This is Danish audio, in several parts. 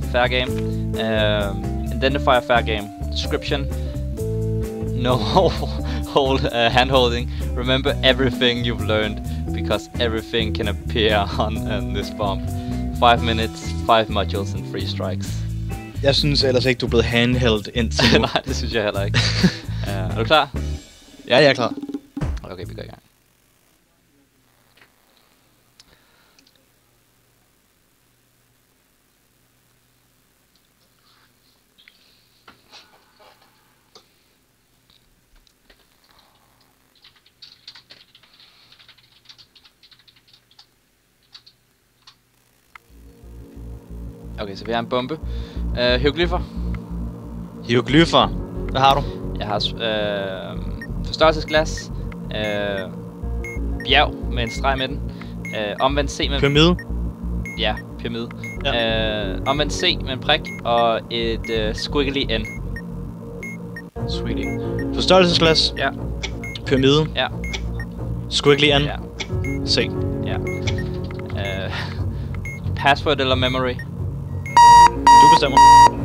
fair game. Identify a fair game. Description. No hold hand-holding. Remember everything you've learned, because everything can appear on this bomb. 5 minutes, 5 modules and 3 strikes. Jeg synes ellers ikke, du er blevet handheld indtil nu. Nej, det synes jeg heller ikke. Er du klar? Ja, jeg er klar. Okay, vi går i gang. Okay, så vi har en bombe. Hieroglyffer. Hieroglyffer. Hvad har du? Jeg har forstørrelsesglas. Bjerg med en streg med den. Omvendt C med... Pyramide. Ja, pyramide. Ja. Omvendt C med en prik og et squiggly N. Sweetie. Forstørrelsesglas. Ja. Pyramide. Ja. Squiggly N. Ja. C. Ja. Password eller memory? Du bestemmer.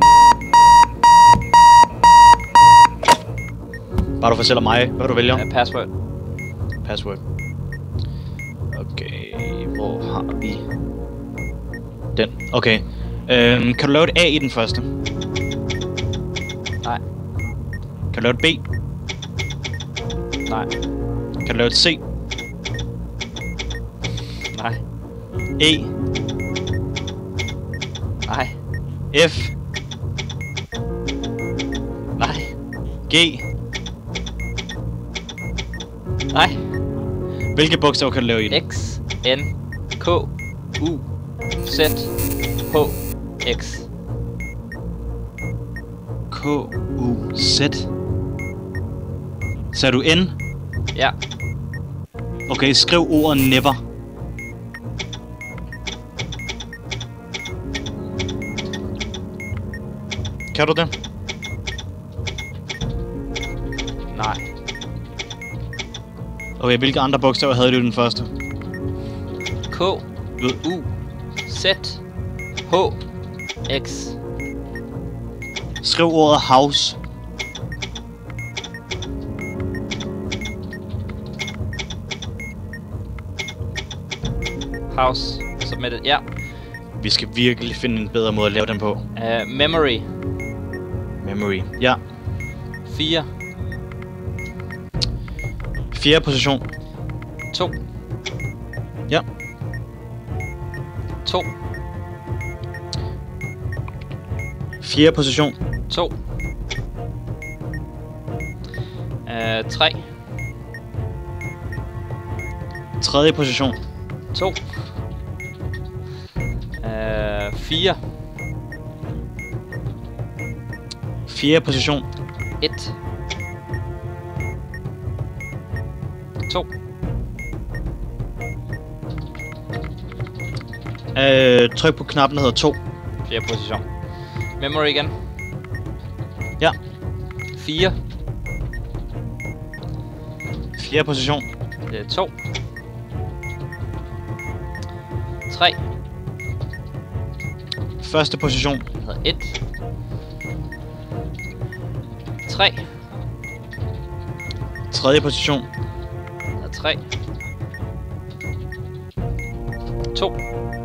Bare du fortæller mig, hvad du vælger. Password. Password. Okay, hvor har vi den? Okay. Kan du lave et A i den første? Nej. Kan du lave et B? Nej. Kan du lave et C? Nej. E? Nej. F? Nej. G? Nej. Hvilke bogstaver kan du lave i den? X, N, K, U, Z, H, X. K, U, Z. Sagde du N? Ja. Okay, skriv ordet never. Kan du det? Nej. Okay, hvilke andre bogstaver havde du i den første? K, U, Z, H, X. Skriv ordet house. House. Submitted. Ja. Vi skal virkelig finde en bedre måde at lave den på. Memory. Memory. Ja. 4. 4. position. 2. Ja. 2. 4. position. 2. 3. 3. position. 2. 4. 4. position. 1. 2. Tryk på knappen, der hedder 2. 4. position. Memory igen. Ja. 4. 4. position. 2. 3. Første position. 1. 3. 3. position. 3. 2.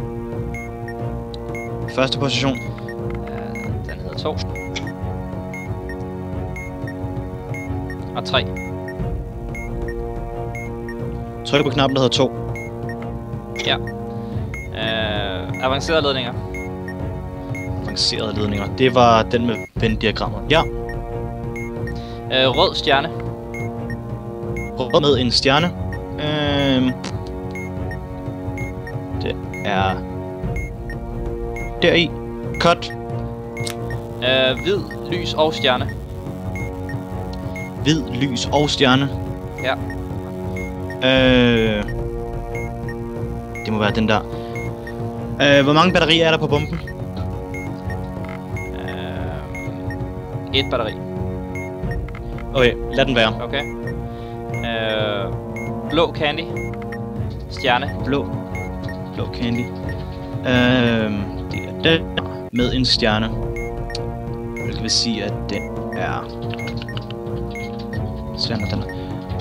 Første position. Den hedder 2. Og 3. Tryk på knappen, der hedder 2. Ja. Avancerede ledninger. Avancerede ledninger. Det var den med Venn-diagrammer. Ja. Rød stjerne. Rød med en stjerne. Det er deri. Cut. Hvid, lys og stjerne. Hvid, lys og stjerne. Ja. Det må være den der. Hvor mange batterier er der på bomben? 1 batteri. Okay, lad den være. Okay. Blå candy. Stjerne. Blå candy. Det er den. med en stjerne. Hvilket vil sige, at det er... Stjerner, den er...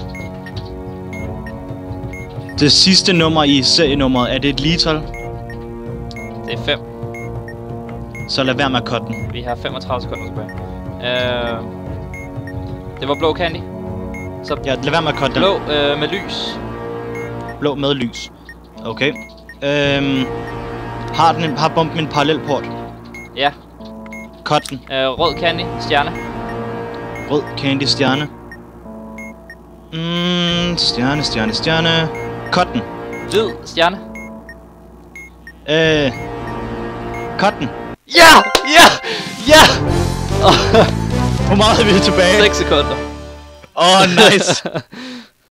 Det sidste nummer i serienummeret, er det et ligetal? Det er 5. Så lad være med at cutte den. Vi har 35 sekunder tilbage. Det var blå candy. Så Ja, lad være med at cutte den. blå med lys. Blå med lys. Okay. Har bomben en parallelport? Ja. Cut den. Rød candy, stjerne. Rød candy stjerne. Stjerne. Cut den. Hvid stjerne. Cut den. Ja! Hvor meget er vi tilbage? 6 sekunder. Nice.